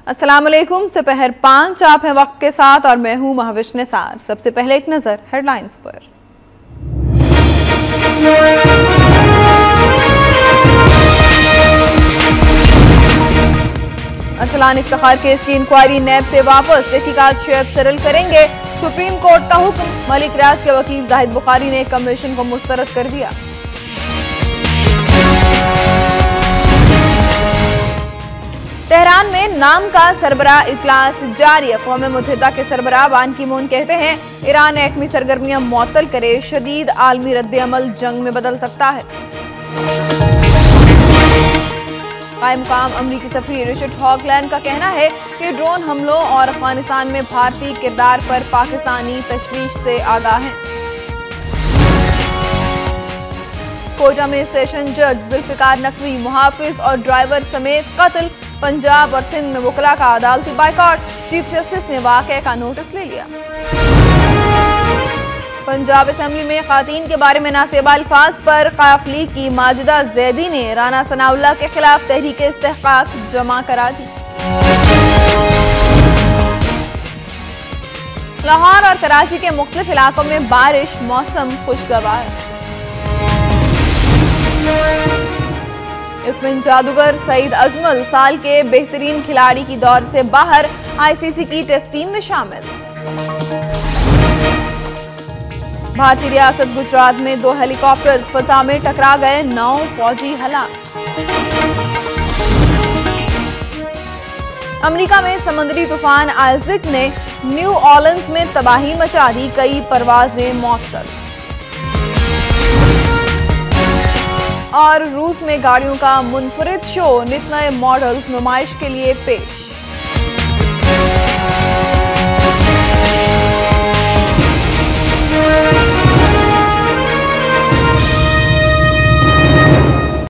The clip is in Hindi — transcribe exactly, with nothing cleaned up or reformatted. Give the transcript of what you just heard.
अस्सलाम वालेकुम। दोपहर पाँच आप हैं वक्त के साथ और मैं हूं महविश निसार। सबसे पहले एक नजर हेडलाइंस पर। अरसलान इफ्तिखार केस की इंक्वायरी नैब से वापस, तहकीकात शुएब सरल करेंगे। सुप्रीम कोर्ट का हुक्म, मलिक रियाज के वकील जाहिद बुखारी ने कमीशन को मुस्तरद कर दिया। तेहरान में नाम का सरबराह इजलास जारी। अक़वाम मुत्तहिदा के सरबराह बान की मून कहते हैं ईरान एटमी सरगर्मियां मुअत्तल करे, शदीद आलमी रद्द-ए-अमल जंग में बदल सकता है। कायम मुकाम अमरीकी सफीर रिचर्ड हॉगलैंड का कहना है कि ड्रोन हमलों और अफगानिस्तान में भारतीय किरदार पर पाकिस्तानी तशवीश से आगाह हैं। कोयटा में सेशन जज जुल्फिकार नकवी, मुहाफिज और ड्राइवर समेत कत्ल। पंजाब और सिंध में वकला का अदालती बाइकॉट, चीफ जस्टिस ने वाक़े का नोटिस ले लिया। पंजाब असेंबली में खातीन के बारे में नासेबा अल्फाज पर काफली की माजिदा जैदी ने राना सनाउल्लाह के खिलाफ तहरीक इस्तेहकाक जमा करा दी। लाहौर और कराची के मुख्तलिफ इलाकों में बारिश, मौसम खुशगवार। इसमें जादूगर सईद अजमल साल के बेहतरीन खिलाड़ी की दौर से बाहर, आईसीसी की टेस्ट टीम में शामिल। भारतीय रियासत गुजरात में दो हेलीकॉप्टर फजा में टकरा गए, नौ फौजी हलाक। अमेरिका में समुद्री तूफान आइज़िक ने न्यू ऑर्लिन्स में तबाही मचा दी, कई परवाजें मुअत्तल। और रूस में गाड़ियों का मुनफरिद शो, नित नए मॉडल्स नुमाइश के लिए पेश।